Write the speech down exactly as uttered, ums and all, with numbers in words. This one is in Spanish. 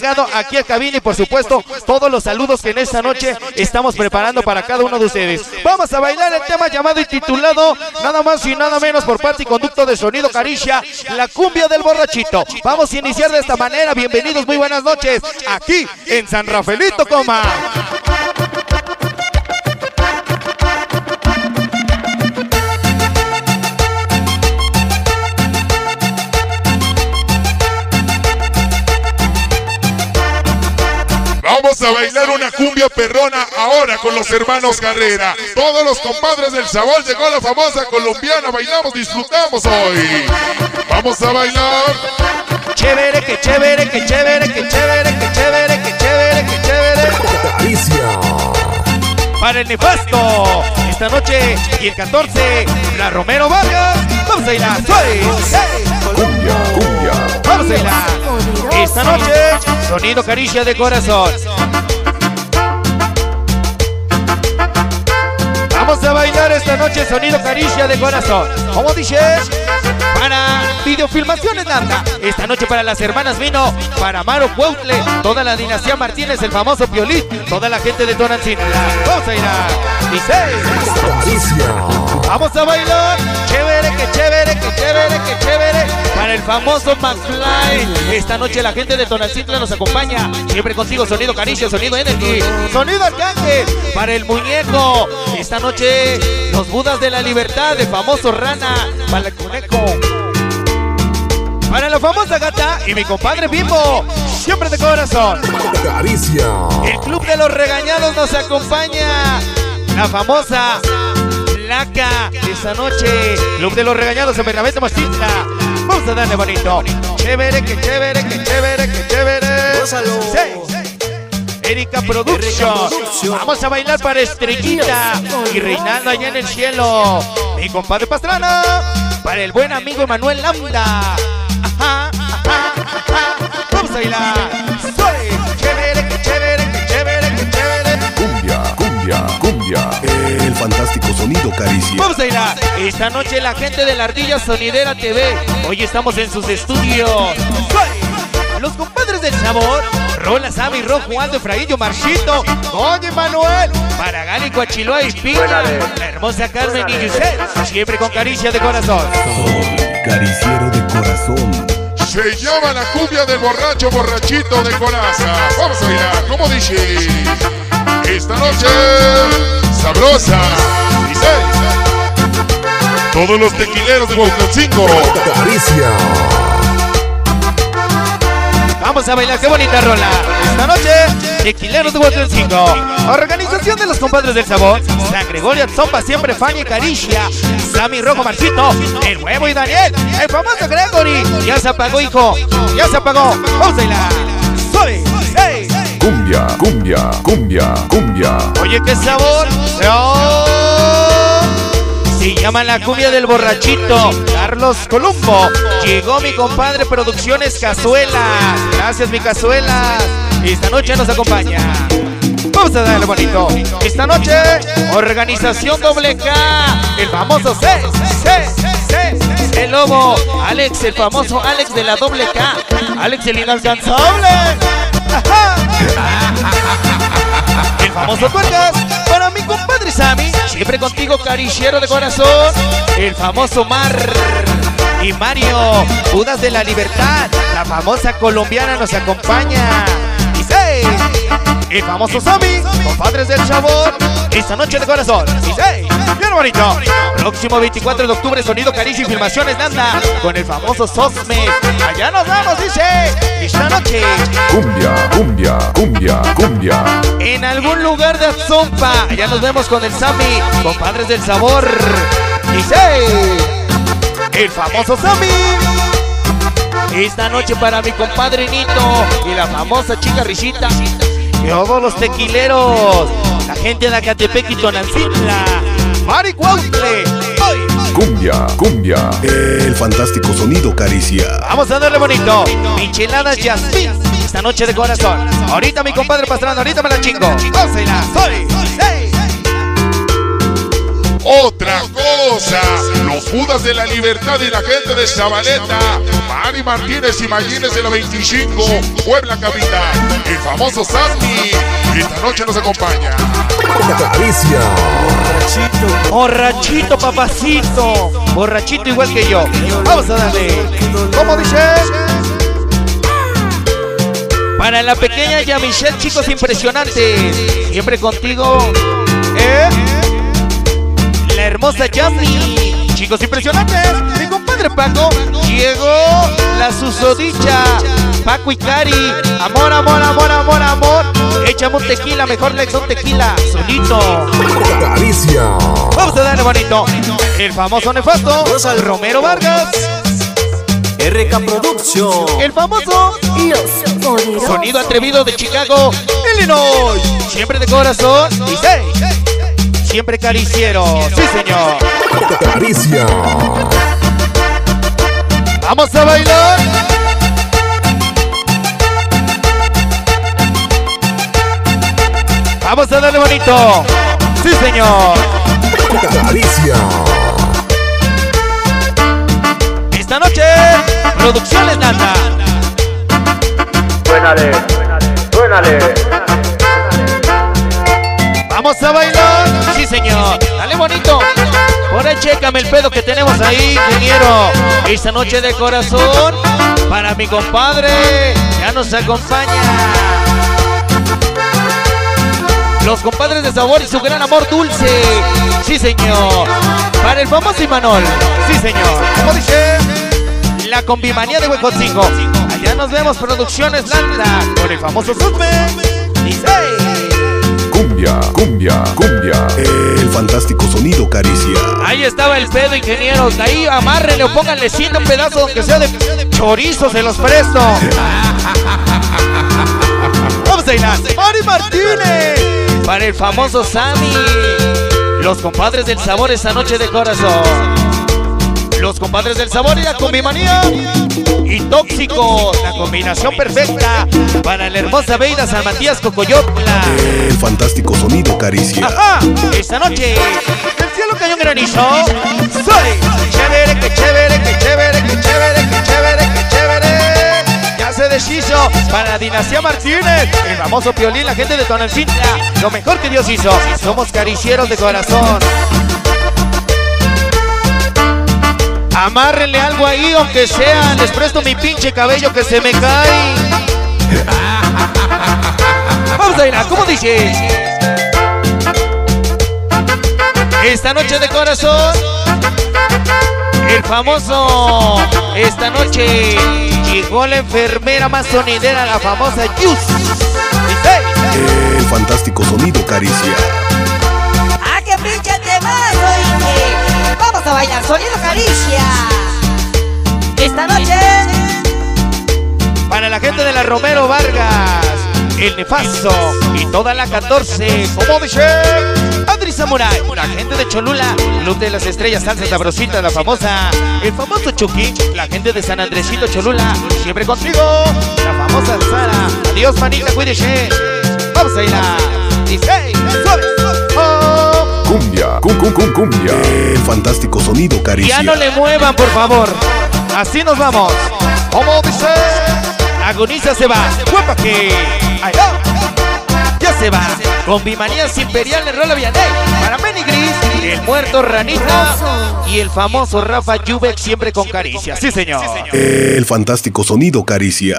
llegado aquí a cabina y por supuesto todos los saludos que en esta noche estamos preparando para cada uno de ustedes. Vamos a bailar el tema llamado y titulado nada más y nada menos por parte y conducto de Sonido Caricia, la cumbia del borrachito. Vamos a iniciar de esta manera. Bienvenidos, muy buenas noches aquí en San Rafaelito, Coma. Vamos a bailar una cumbia perrona ahora con los hermanos Carrera. Todos los compadres del sabor, llegó la famosa colombiana. Bailamos, disfrutamos hoy. Vamos a bailar. Chévere, que chévere, que chévere, que chévere, que chévere, que chévere, que chévere. Caricia. Para el nefasto, esta noche y el catorce, la Romero Vargas. Vamos a bailar, suave. Cumbia, cumbia. Vamos a bailar. Esta noche, Sonido Caricia de corazón. Vamos a bailar esta noche Sonido Caricia de corazón. ¿Cómo dices? Para videofilmaciones, Nanda. Esta noche para las hermanas Vino, para Amaro Cuautle, toda la dinastía Martínez, el famoso Piolín, toda la gente de Tonancintra. Vamos a bailar. Dice. Vamos a bailar. Chévere, que chévere, que chévere, que chévere. Para el famoso McFly. Esta noche la gente de Tonancintra nos acompaña. Siempre contigo, Sonido Caricia, Sonido Energy, Sonido Arcángel. Para el muñeco. Esta noche los Budas de la Libertad, el famoso Rana. Para el conejo. Para la famosa Gata y mi compadre Bimbo, siempre de corazón. Caricia. El Club de los Regañados nos acompaña. La famosa Placa de esta noche. Club de los Regañados en Benavente Mostitla. Vamos a darle bonito. Chévere, que chévere, que chévere, que chévere. Sí. Erika Production. Vamos a bailar para Estrellita y reinando allá en el cielo. Mi compadre Pastrana. Para el buen amigo Emanuel Lambda. Ajá, ajá, ajá. Vamos a bailar. Soy chévere, que chévere, que chévere, que chévere. Cumbia, cumbia, cumbia. El fantástico Sonido Caricia. Vamos a bailar. Esta noche la gente de la Ardilla Sonidera T V. Hoy estamos en sus estudios. Soy los compadres del sabor. Rola, Sammy, Rojo, Aldo, Efraín, Marchito, Oye Manuel, para Gali, Coachiloa y Piña, la hermosa Carmen y Giselle, siempre con caricia de corazón. Soy cariciero de corazón. Se llama la cumbia del borracho, borrachito de Colaza. Vamos a bailar, como dice. Esta noche, sabrosa. Dice. Todos los tequileros de Huauchinancingo. Caricia. Vamos a bailar, qué bonita rola. Esta noche, Tequileros de Huauchinancingo. Organización de los compadres del sabor. San Gregorio, Zomba, siempre Fanny y Caricia. Sammy, Rojo, Marcito, el Huevo y Daniel. El famoso Gregory. Ya se apagó, hijo. Ya se apagó. Vamos a bailar. Suave. Hey. Cumbia, cumbia, cumbia, cumbia. Oye, qué sabor. Oh. Se llama la cumbia del borrachito. Carlos Columbo. Llegó mi compadre Producciones Cazuelas. Gracias, mi Cazuelas. Esta noche nos acompaña. Vamos a darle bonito. Esta noche, Organización Doble K. El famoso C, C, C, el Lobo. Alex, el famoso Alex de la Doble K. Alex el inalcanzable. El famoso Tuercas. Para mi compadre Sammy. Siempre contigo, cariciero de corazón. El famoso Mar y Mario, Budas de la Libertad. La famosa colombiana nos acompaña. Dice. El famoso Sammy, compadres del sabor. Esta noche de corazón. Dice. Bien bonito. Próximo veinticuatro de octubre, Sonido Caricia y Filmaciones Nanda. Con el famoso Sosme. Allá nos vamos, dice. Esta noche. Cumbia, cumbia, cumbia, cumbia. En algún lugar de Atzompa. Allá nos vemos con el Sammy, compadres del sabor. Dice. El famoso Sammy. Esta noche para mi compadre Nito y la famosa chica Risita. Y todos los tequileros. La gente de Acatepec y Tonancintra. Mari Cuautle. Cumbia, cumbia. El fantástico Sonido Caricia. Vamos a darle bonito. Micheladas Yasmín. Esta noche de corazón. Ahorita mi compadre Pastrana, ahorita me la chingo. Vamos a ir a Soy. Hey. otra cosa. Los Judas de la Libertad y la gente de Zabaleta. Mari Martínez y Mayines de la veinticinco, Puebla capital. El famoso Sammy, esta noche nos acompaña. Caricia. Borrachito, borrachito, papacito. Borrachito igual que yo. Vamos a darle. ¿Cómo dice? Para la pequeña Yamichelle, chicos impresionantes. Siempre contigo, ¿eh? La hermosa Yami. Chicos impresionantes. Mi compadre Paco. Llegó la susodicha. Paco y Cari. Amor, amor, amor, amor, amor. Échame un tequila, mejor le echo un tequila. Solito. Caricia. Vamos a darle bonito. El famoso nefasto Romero Vargas. R K Production. El famoso Los Poderosos. Sonido atrevido de Chicago, Illinois. Siempre de corazón. Dice. Siempre cariciero. Sí, señor. Caricia. Vamos a bailar. Vamos a darle bonito. Sí, señor. Caricia. Esta noche, Producciones Nanda. Suénale, suénale. Vamos a bailar. Sí, señor. Dale bonito. Por ahí chécame el pedo que tenemos ahí, ingeniero. Esta noche de corazón para mi compadre. Ya nos acompaña. Los compadres de sabor y su gran amor dulce. Sí, señor. Para el famoso Imanol. Sí, señor. ¿Cómo dice? La combimanía de Huejotzingo. Allá nos vemos, Producciones Landa. Con el famoso Susme. Dice. Cumbia, cumbia, cumbia. El fantástico sonido Caricia. Ahí estaba el pedo, ingenieros. De ahí amárrenle o pónganle cinco pedazos, aunque sea de chorizo, se los presto. Vamos a bailar. Mari Martínez. Para el famoso Sammy. Los compadres del sabor esta noche de corazón. Los compadres del sabor y la combimanía. Y tóxico, la combinación perfecta para la hermosa Beida San Matías Cocoyotla. El fantástico sonido Caricia. Ajá, esta noche el cielo cayó en granizo. Soy chévere, que chévere, que chévere, que chévere, que chévere, que chévere. Ya se deshizo para la dinastía Martínez. El famoso Piolín, la gente de Tonalcinta. Lo mejor que Dios hizo. Somos caricieros de corazón. Amárrenle algo ahí, aunque sea. Les presto mi pinche cabello que se me cae. Vamos a ir a, ¿cómo dices? Esta noche de corazón. El famoso. Esta noche llegó la enfermera más sonidera, la famosa Yus. El fantástico sonido Caricia. ¡Ah, qué pinche temazo, Inge! Vamos a bailar Sonido Caricia. Esta noche. Para la gente de la Romero Vargas, el nefasto y toda la catorce, como dice Adri Samurai, la gente de Cholula, Club de las Estrellas, Salsa Sabrosita, la famosa, el famoso Chucky, la gente de San Andresito, Cholula, siempre contigo, la famosa Sara. Adiós, manita, cuídese. Vamos a ir a dice, suave, oh. Cumbia, cum, cum, cum, cumbia. El fantástico sonido Caricia. Ya no le muevan, por favor. Así nos vamos. Como dice, agoniza se va. ¡Huepa que! ¡Ay, oh! Ya se va. Con Bimanías Imperiales, Rola Vianey. Para Benny Gris, el muerto Ranita y el famoso Rafa Yubeck, siempre con Caricia. Sí, señor. El fantástico sonido Caricia.